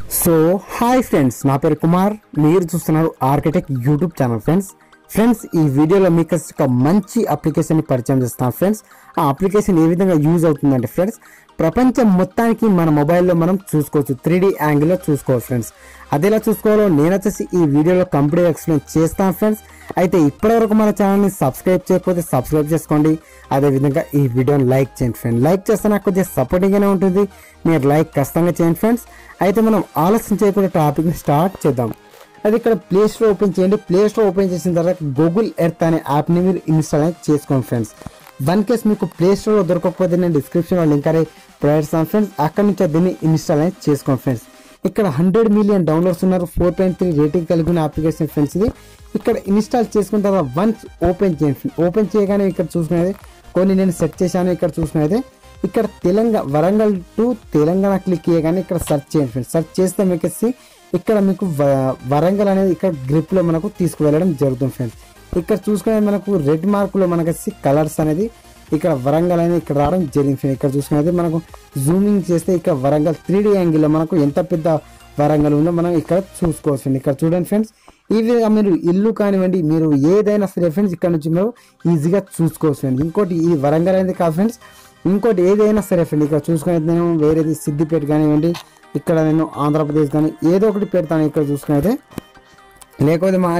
So hi friends, నా పేరు కుమార్. మీరు చూస్తున్నారు ఆర్కిటెక్ట్ యూట్యూబ్ ఛానల్. ఫ్రెండ్స్ ఈ వీడియోలో మీకు ఒక మంచి అప్లికేషన్ని పరిచయం చేస్తాను ఫ్రెండ్స్. ఆ అప్లికేషన్ ఏ విధంగా యూజ్ అవుతుందంటే ఫ్రెండ్స్, ప్రపంచం మొత్తానికి మన మొబైల్లో మనం చూసుకోవచ్చు, 3D యాంగిల్లో చూసుకోవచ్చు ఫ్రెండ్స్. అది ఎలా చూసుకోవాలో నేను వచ్చేసి ఈ వీడియోలో కంప్లీట్గా ఎక్స్ప్లెయిన్ చేస్తాను ఫ్రెండ్స్. అయితే ఇప్పటివరకు మన ఛానల్ని సబ్స్క్రైబ్ చేయకపోతే సబ్స్క్రైబ్ చేసుకోండి. అదేవిధంగా ఈ వీడియోని లైక్ చేయండి ఫ్రెండ్స్. లైక్ చేస్తే నాకు కొద్దిగా సపోర్టింగ్గానే ఉంటుంది. మీరు లైక్ ఖచ్చితంగా చేయండి ఫ్రెండ్స్. అయితే మనం ఆలస్యం చేయకుండా టాపిక్ని స్టార్ట్ చేద్దాం. అది ఇక్కడ ప్లే స్టోర్ ఓపెన్ చేయండి. ప్లే స్టోర్ ఓపెన్ చేసిన తర్వాత గూగుల్ ఎర్త్ అనే యాప్ని మీరు ఇన్స్టాల్ అనేది చేసుకోండి ఫ్రెండ్స్. వన్ కేస్ మీకు ప్లే స్టోర్లో దొరకకపోతే నేను డిస్క్రిప్షన్లో లింక్ అనేది ప్రొవైడ్ చేస్తాను ఫ్రెండ్స్. అక్కడి నుంచి దీన్ని ఇన్స్టాల్ అనేది చేసుకోండి ఫ్రెండ్స్. ఇక్కడ 100 మిలియన్ డౌన్లోడ్స్ ఉన్నారు. 4.3 రేటింగ్ కలిగిన అప్లికేషన్ ఫ్రెండ్స్. ఇది ఇక్కడ ఇన్స్టాల్ చేసుకున్న తర్వాత వన్స్ ఓపెన్ చేయండి. ఓపెన్ చేయగానే ఇక్కడ చూసుకునేది కొన్ని నేను సెట్ చేశాను. ఇక్కడ చూసుకునేది ఇక్కడ వరంగల్ టు తెలంగాణ క్లిక్ చేయగానే ఇక్కడ సెర్చ్ చేయండి ఫ్రెండ్స్. సెర్చ్ చేస్తే మీకు ఇక్కడ మీకు వరంగల్ అనేది ఇక్కడ గ్రిప్లో మనకు తీసుకువెళ్ళడం జరుగుతుంది ఫ్రెండ్స్. ఇక్కడ చూసుకునేది మనకు రెడ్ మార్కులో మనకు కలర్స్ అనేది ఇక్కడ వరంగల్ అనేది ఇక్కడ రావడం జరిగింది ఫ్రెండ్స్. ఇక్కడ చూసుకునేది మనకు జూమింగ్ చేస్తే ఇక్కడ వరంగల్ 3D యాంగిల్లో మనకు ఎంత పెద్ద వరంగల్ ఉందో మనం ఇక్కడ చూసుకోవచ్చు ఫ్రెండ్స్. ఇక్కడ చూడండి ఫ్రెండ్స్, ఈ విధంగా మీరు ఇల్లు కానివ్వండి, మీరు ఏదైనా సరే ఫ్రెండ్స్ ఇక్కడ నుంచి మీరు ఈజీగా చూసుకోవచ్చు ఫ్రెండ్స్. ఇంకోటి ఈ వరంగల్ అనేది కాదు ఫ్రెండ్స్, ఇంకోటి ఏదైనా సరే ఫ్రెండ్ ఇక్కడ చూసుకునేది నేను వేరేది సిద్దిపేట కానివ్వండి, ఇక్కడ నేను ఆంధ్రప్రదేశ్ కానీ ఏదో ఒకటి పెడతాను ఇక్కడ చూసుకునేది, లేకపోతే మా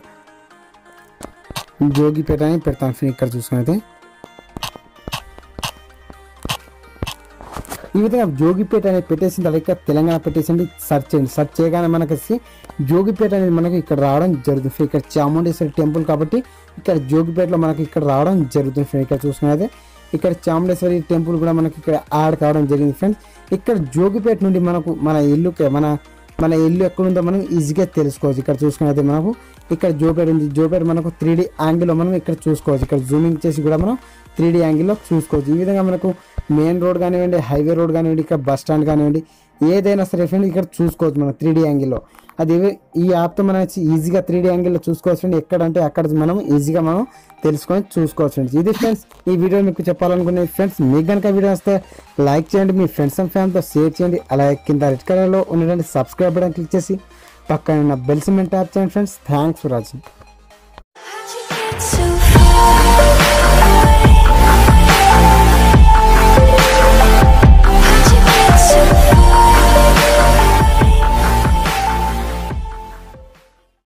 జోగిపేట అని పెడతాను ఫ్రెండ్. ఇక్కడ చూసుకునేది ఈ విధంగా జోగిపేట అనేది పెట్టేసిన తర్వాత ఇక్కడ తెలంగాణ పెట్టేసింది. సెర్చ్ చేయండి. సెర్చ్ చేయగానే మనకి జోగిపేట అనేది మనకి ఇక్కడ రావడం జరుగుతుంది. ఇక్కడ చాముండేశ్వరి టెంపుల్ కాబట్టి ఇక్కడ జోగిపేటలో మనకి ఇక్కడ రావడం జరుగుతుంది ఫ్రెండ్. ఇక్కడ చూసుకునేది ఇక్కడ చాముండేశ్వరి టెంపుల్ కూడా మనకి ఇక్కడ యాడ్ కావడం జరిగింది ఫ్రెండ్స్. ఇక్కడ జోగిపేట నుండి మనకు మన ఇల్లు ఎక్కడుందో మనం ఈజీగా తెలుసుకోవచ్చు. ఇక్కడ చూసుకునేది మనకు ఇక్కడ జోపేట ఉంది. జోపేట మనకు 3D యాంగిల్లో మనం ఇక్కడ చూసుకోవచ్చు. ఇక్కడ జూమింగ్ చేసి కూడా మనం 3D యాంగిల్లో చూసుకోవచ్చు. ఈ విధంగా మనకు మెయిన్ రోడ్ కానివ్వండి, హైవే రోడ్ కానివ్వండి, ఇక్కడ బస్ స్టాండ్ కానివ్వండి, ఏదైనా సరే ఫ్రెండ్ ఇక్కడ చూసుకోవచ్చు మనం 3D యాంగిల్లో. అది ఈ యాప్తో మనం ఈజీగా 3D యాంగిల్లో చూసుకోవచ్చు ఫ్రెండ్. ఎక్కడంటే అక్కడ మనం ఈజీగా మనం తెలుసుకొని చూసుకోవచ్చు ఫ్రెండ్స్. ఇది ఫ్రెండ్స్ ఈ వీడియో మీకు చెప్పాలనుకునే ఫ్రెండ్స్. మీకు కనుక వీడియో వస్తే లైక్ చేయండి, మీ ఫ్రెండ్స్ అండ్ ఫ్యామిలీతో షేర్ చేయండి. అలాగే కింద రెడ్ కలర్లో ఉన్నటువంటి సబ్స్క్రైబ్ బటన్ క్లిక్ చేసి పక్కన ఉన్న బెల్ సింబల్ ట్యాప్ చేయండి ఫ్రెండ్స్. Thanks for watching.